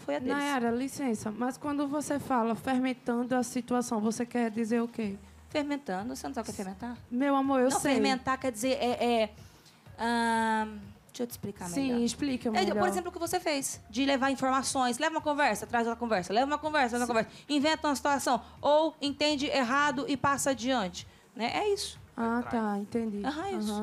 foi a deles. Nayara, licença, mas quando você fala fermentando a situação, você quer dizer o quê? Fermentando, você não sabe o que é fermentar? Meu amor, eu não, sei. Fermentar quer dizer deixa eu te explicar melhor. Sim, explica melhor. Por exemplo, o que você fez, de levar informações. Leva uma conversa, traz outra conversa. Leva uma conversa, traz outra conversa. Inventa uma situação. Ou entende errado e passa adiante. Né? É isso. Ah, tá, entendi. Isso.